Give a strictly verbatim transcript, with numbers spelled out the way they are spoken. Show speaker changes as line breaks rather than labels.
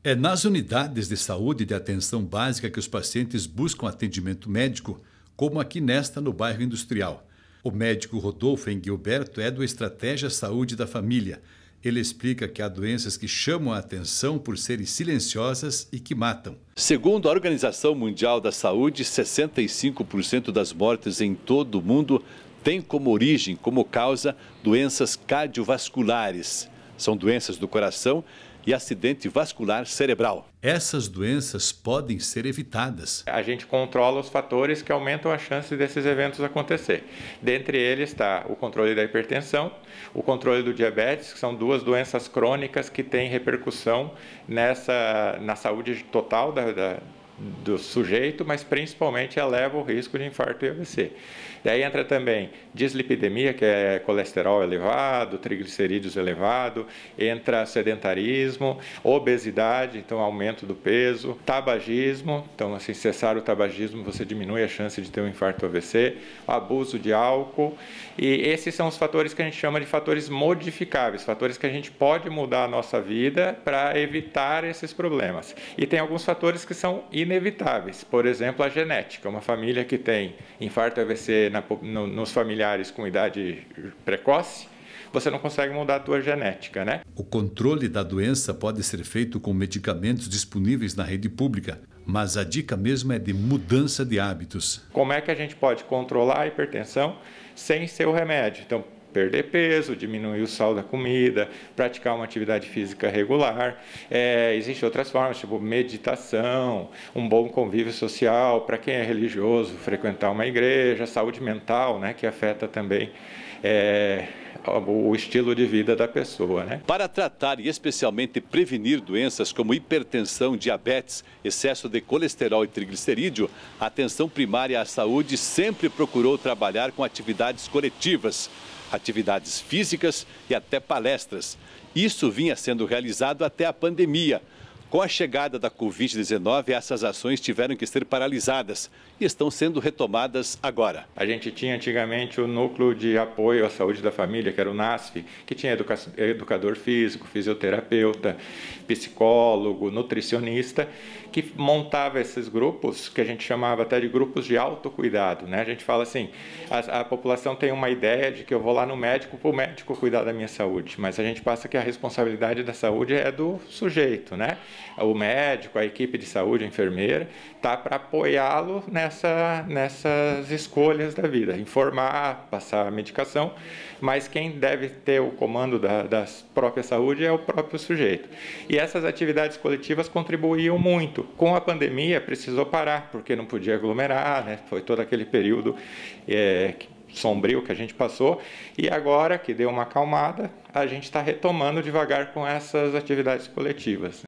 É nas unidades de saúde de atenção básica que os pacientes buscam atendimento médico, como aqui nesta no bairro Industrial. O médico Rodolfo Enguilberto é do Estratégia Saúde da Família. Ele explica que há doenças que chamam a atenção por serem silenciosas e que matam. Segundo a Organização Mundial da Saúde, sessenta e cinco por cento das mortes em todo o mundo têm como origem, como causa, doenças cardiovasculares. São doenças do coração e acidente vascular cerebral. Essas doenças podem ser evitadas.
A gente controla os fatores que aumentam a chance desses eventos acontecer. Dentre eles está o controle da hipertensão, o controle do diabetes, que são duas doenças crônicas que têm repercussão nessa, na saúde total da, da do sujeito, mas principalmente eleva o risco de infarto e A V C. Daí entra também dislipidemia, que é colesterol elevado, triglicerídeos elevado, entra sedentarismo, obesidade, então aumento do peso, tabagismo, então assim, cessar o tabagismo, você diminui a chance de ter um infarto ou A V C, abuso de álcool, e esses são os fatores que a gente chama de fatores modificáveis, fatores que a gente pode mudar a nossa vida para evitar esses problemas. E tem alguns fatores que são inevitáveis, por exemplo, a genética. Uma família que tem infarto e A V C na, no, nos familiares com idade precoce, você não consegue mudar a tua genética, né?
O controle da doença pode ser feito com medicamentos disponíveis na rede pública, mas a dica mesmo é de mudança de hábitos.
Como é que a gente pode controlar a hipertensão sem ser o remédio? Então, perder peso, diminuir o sal da comida, praticar uma atividade física regular. É, existem outras formas, tipo meditação, um bom convívio social, para quem é religioso, frequentar uma igreja, saúde mental, né, que afeta também é, o estilo de vida da pessoa, né?
Para tratar e especialmente prevenir doenças como hipertensão, diabetes, excesso de colesterol e triglicerídeo, a atenção primária à saúde sempre procurou trabalhar com atividades coletivas, atividades físicas e até palestras. Isso vinha sendo realizado até a pandemia. Com a chegada da covid dezenove, essas ações tiveram que ser paralisadas e estão sendo retomadas agora.
A gente tinha antigamente o Núcleo de Apoio à Saúde da Família, que era o NASF, que tinha educa- educador físico, fisioterapeuta, psicólogo, nutricionista, que montava esses grupos, que a gente chamava até de grupos de autocuidado, né? A gente fala assim, a, a população tem uma ideia de que eu vou lá no médico para o médico cuidar da minha saúde, mas a gente passa que a responsabilidade da saúde é do sujeito, né? O médico, a equipe de saúde, a enfermeira, tá para apoiá-lo nessa, nessas escolhas da vida, informar, passar a medicação, mas quem deve ter o comando da, da própria saúde é o próprio sujeito. E essas atividades coletivas contribuíam muito. Com a pandemia precisou parar, porque não podia aglomerar, né? Foi todo aquele período é, sombrio que a gente passou, e agora que deu uma acalmada, a gente está retomando devagar com essas atividades coletivas.